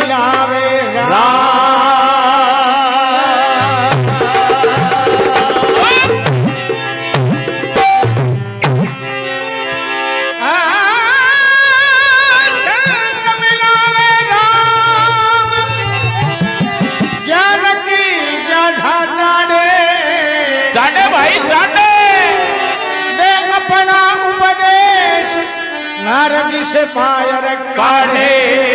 मिलावे नारद से पायर काढ़े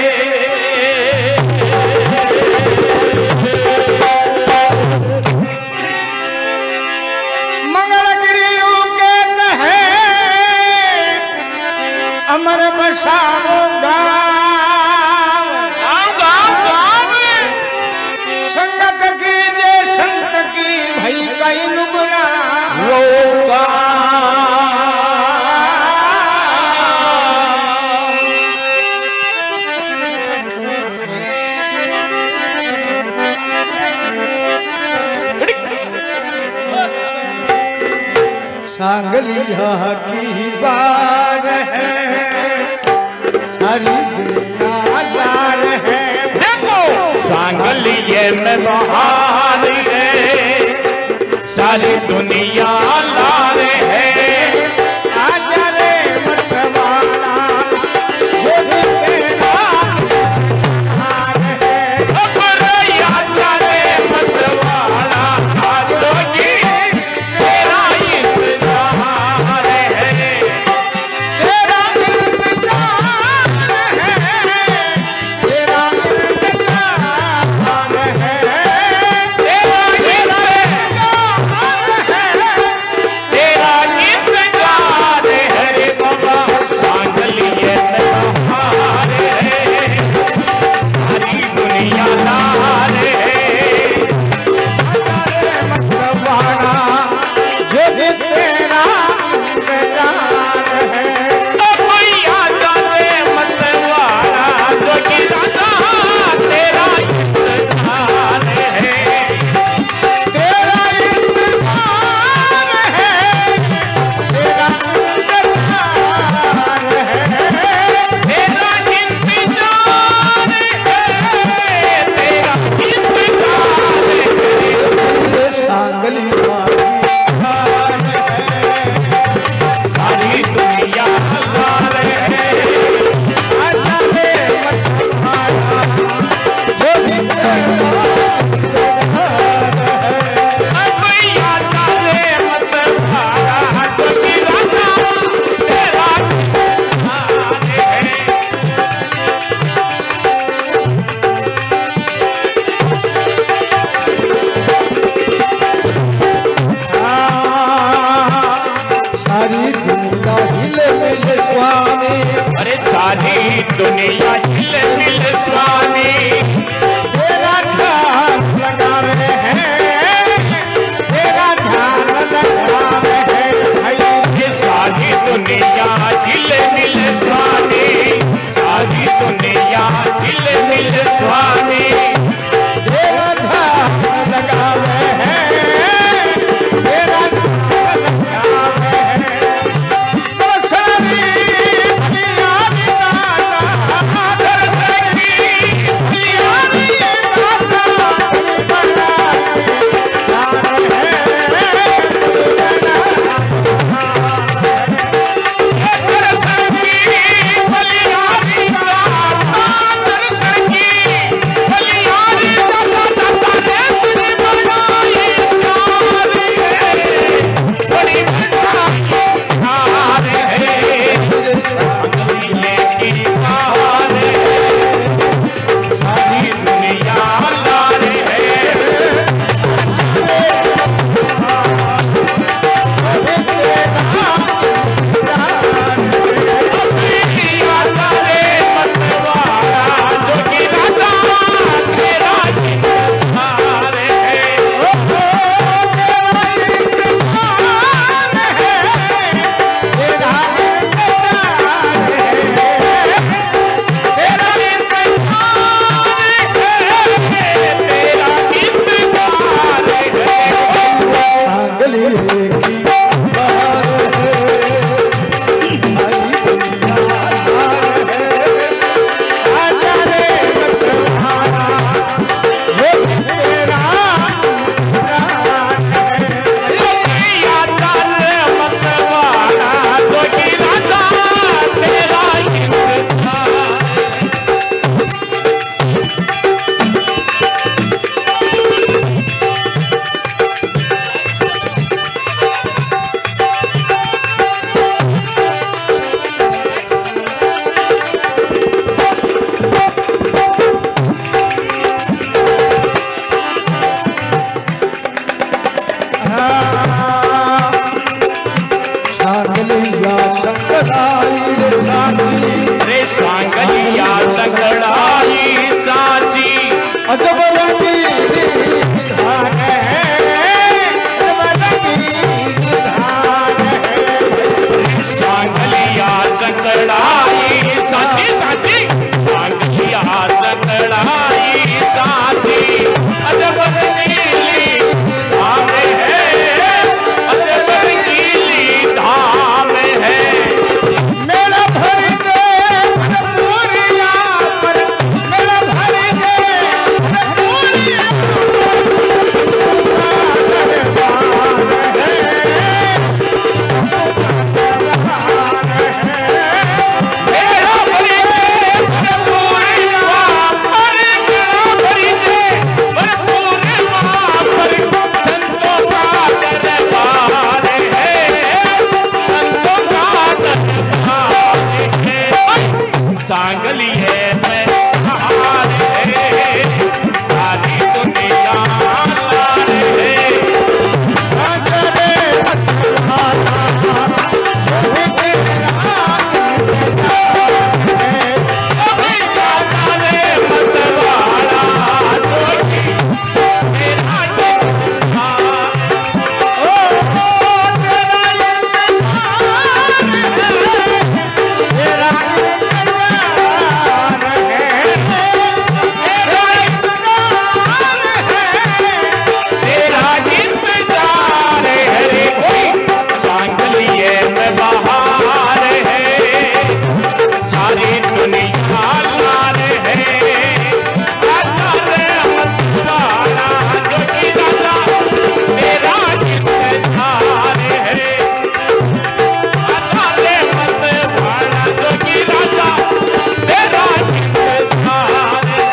मंगलगिरी के कहे अमर बसावो गाँव संगत की जे संत की भई कई नुगरा सांगलिया की बार है सारी दुनिया दार है सांगलिए में बहार है सारी दुनिया लार है आजा रे मतवाला जो तेरा हार है आजा रे मतवाला जो दुनिया झिल मिल स्वामी तेरा ध्यान लगावे हैं तेरा ध्यान लगावे हैं सारी दुनिया झिल मिल स्वामी सारी दुनिया झिल मिल स्वामी तेरा ध्यान लगावे हैं तेरा ध्यान लगावे हैं सारी अजब रंगीली धान है, अजब रंगीली धान है। सांगलिया संगड़ाई साथी साथी, सांगलिया संगड़ाई साथी, अजब रंगीली धाम है, अजब रंगीली धाम है। मेला भर दे पूरिया पर, मेला भर दे पूरिया मेरा भरी दे भरपूर पर, भरी दे भरपूर पर, संतों का दरबार है, संतों का दरबार है। सांगली है मैं हार है, सारी दुनिया लार है। अभी जाता रे मतवाला जोगी, मेरा इंतजार। तेरा इंतजार है रे कोई, सांगलिए में बहार है, सारी दुनिया लार है। राजा रे मतवाला जोगी राजा, तेरा इंतजार है। राजा रे मतवाला जोगी राजा, तेरा इंतजार है।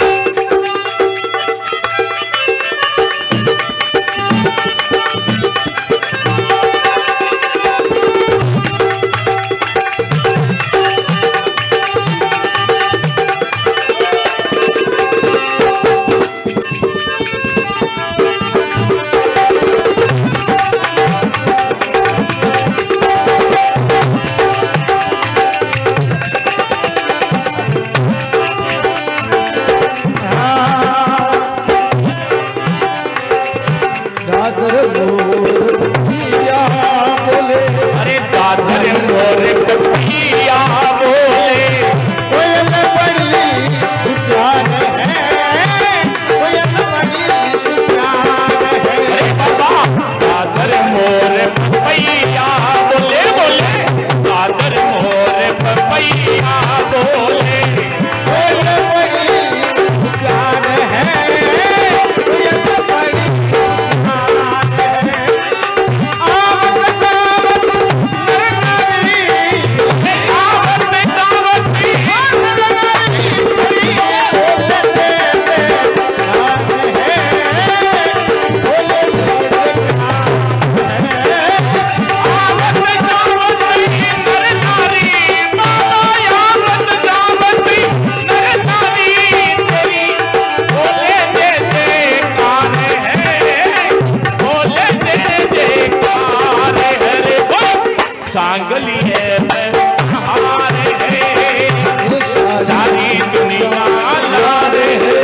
अरे दादर मोर कपिया बोले, कोयल बड़ी सुजान है, कोयल बड़ी सुजान है। अरे बाबा दादर मोर पपैया बोले बोले, दादर मोर पपैया बोले। कोयल बड़ी सुजान है, कोयल बड़ी सुजान है। आवत जावत नर नारी, आवत में दावत भी, नर नारी हरी बोले दे धान है, बोले दे धान है। आवत में दावत भी नर नारी, बाबा आवत दावत भी नर नारी तेरी, बोले दे कार है, बोले दे कार है रे बोल। सांगली है मैं हार है, सारी दुनिया लार है।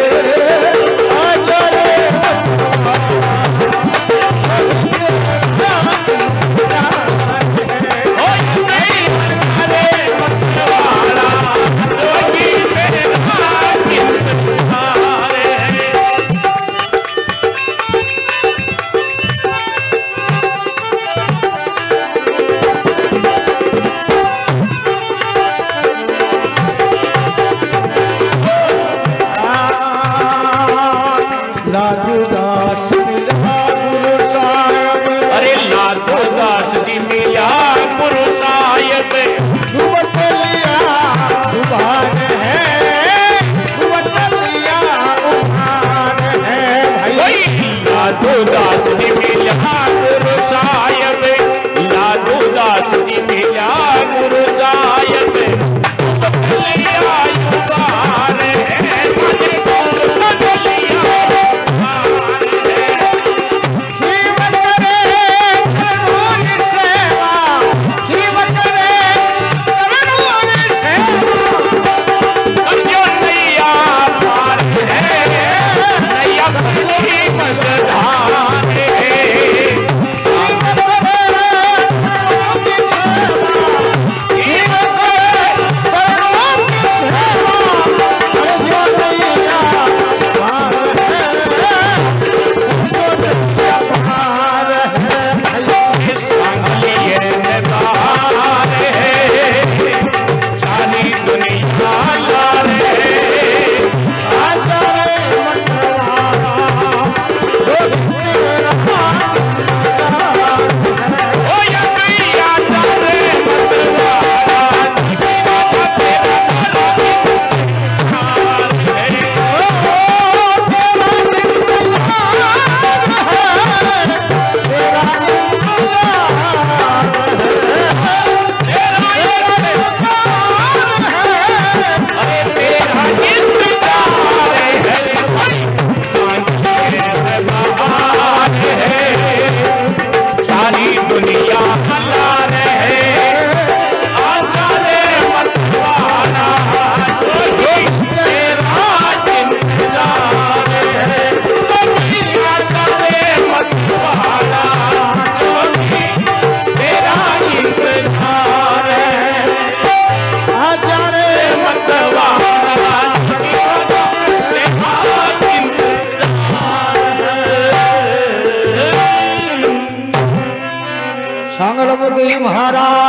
ओ नहीं अरे मतवाला जोगी मेरा इंतजार है। महाराज